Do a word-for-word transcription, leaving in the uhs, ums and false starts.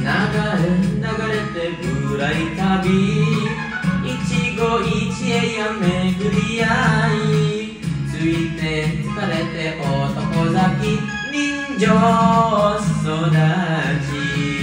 流れて暗い旅、一期一会や巡り合い、ついて疲れて男咲き人情育ち。